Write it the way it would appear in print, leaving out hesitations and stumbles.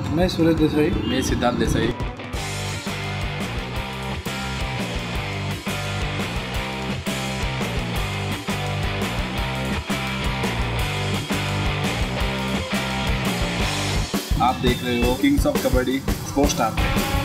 मैं सूरज देसाई। मैं सिद्धार्थ देसाई। आप देख रहे हो किंग्स ऑफ कबड्डी स्पोर्ट्सटार पे।